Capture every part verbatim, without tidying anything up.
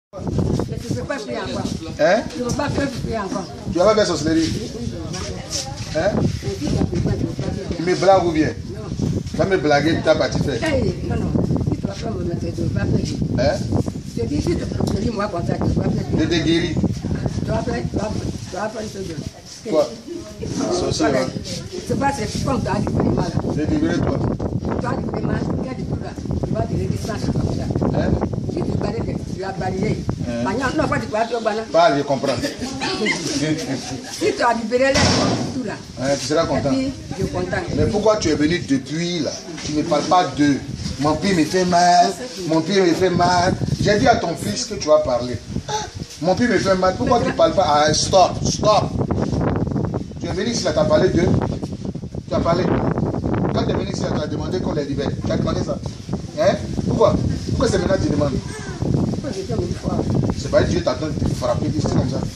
Mais tu ne peux pas faire encore. Hein? Tu ne peux pas faire encore. Tu vas pas faire sorcellerie? Hein? Tu me blagues ou bien? Non. Tu vas me blaguer, tu t'as pas fait. Hey, non, non. Si tu vas pas me mettre, tu ne vas pas faire. Hein? Je dis, si tu dis moi comme ça, tu ne vas pas faire. De te guérir. Tu vas faire, tu vas tu vas faire une chose. Quoi? Sorcellerie. C'est pas, c'est comme tu as dit vraiment là. Je libéré toi. Tu as dit vraiment, tu as dit tout là. Tu vas dire distance comme ça. Hein? Si tu balayer, tu vas balayer. Hein? Maintenant, non, pas tu vas faire balai. Parle, je comprends. Si tu as libéré là, tout là. Hein, tu seras content. Et puis, je suis content. Mais pourquoi tu es venu depuis là? Tu ne parles pas de mon pied me fait mal, mon pied me fait mal. J'ai dit à ton fils que tu vas parler. Mon pied me fait mal. Pourquoi tu ne parles pas? Ah, stop, stop. Tu es venu ici là, tu as parlé de. Tu as parlé. Quand tu es venu ici là, tu as demandé qu'on les libère. Tu as demandé ça. Hein? Pourquoi? Pourquoi c'est maintenant que tu demandes? C'est pas Dieu t'attend de te frapper, c'est comme ça.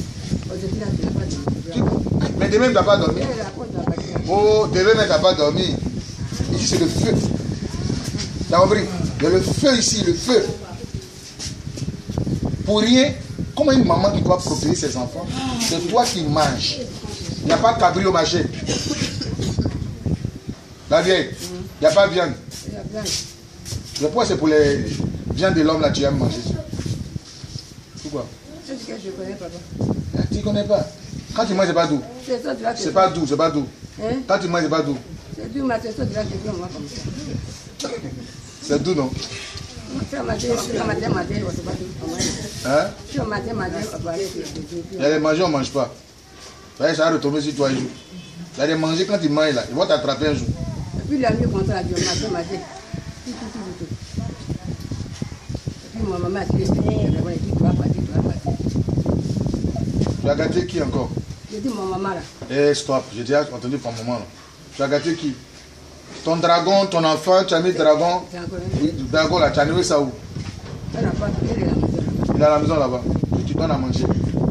Mais demain, tu n'as pas dormi. Oh, demain, tu n'as pas dormi. Ici, c'est le feu. Tu as compris? Il y a le feu ici, le feu. Pour rien, comment une maman qui doit protéger ses enfants, c'est toi qui manges. Il n'y a pas de cabri au marché. La vieille, il n'y a pas de viande. Le poids, c'est pour les viandes de l'homme, là, tu aimes manger. Pourquoi? C'est ce que je connais, papa. Hein, tu ne connais pas. Quand tu manges, c'est pas doux. C'est pas doux, c'est pas doux. Hein? Quand tu manges, c'est pas doux. C'est doux, mais c'est ça, tu vas te faire moi comme ça. C'est doux, non? Si on m'a dit, si on m'a dit, m'a dit, c'est pas doux. Hein? Si on m'a dit, m'a dit, on va aller. Il y a des manger, on ne mange pas. Ça va retomber sur toi un jour. Il y a des manger, quand tu manges là, ils vont t'attraper un jour. Et puis la nuit, quand on a dit, on m'a dit, m'a dit. Tout, tout, tout, tout. Et puis ma maman a dit, tu vas partir, tu vas partir. Tu as gâté qui encore? J'ai dit mon maman là. Eh, stop, j'ai déjà entendu ton maman là. Tu as gâté qui? Ton dragon, ton enfant, tu as mis le dragon. Oui, le dragon là, tu as mis ça où? Elle n'a pas pris, elle est à la maison. Il est à la maison là-bas. Et tu donnes à manger.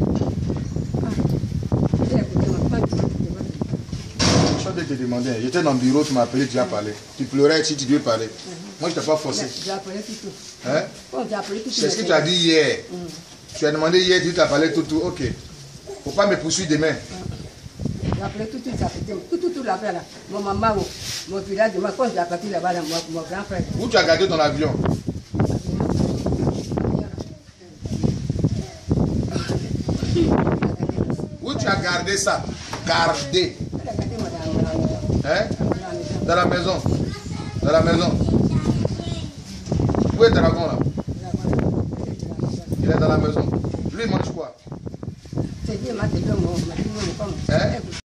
Je vais te demander, j'étais dans le bureau, tu m'as appelé, tu as parlé. Tu pleurais si tu devais parler. Moi, je ne t'ai pas forcé. J'ai appelé tout tout. Hein? C'est C'est ce que tu as dit hier. Tu as demandé hier, tu t'as parlé tout tout. Ok. Il ne faut pas me poursuivre demain. J'ai appelé tout tout, ça fait tout tout tout là-bas là. Mon maman, mon village, moi, quand j'ai parti là-bas, mon grand frère. Où tu as gardé ton avion? Où tu as gardé ça? Gardé. Hein? Dans la maison. Dans la maison. Où est le dragon là? Il est dans la maison. Lui, il mange quoi? C'est Dieu m'a dit, mon, ma fille, mon, Hein?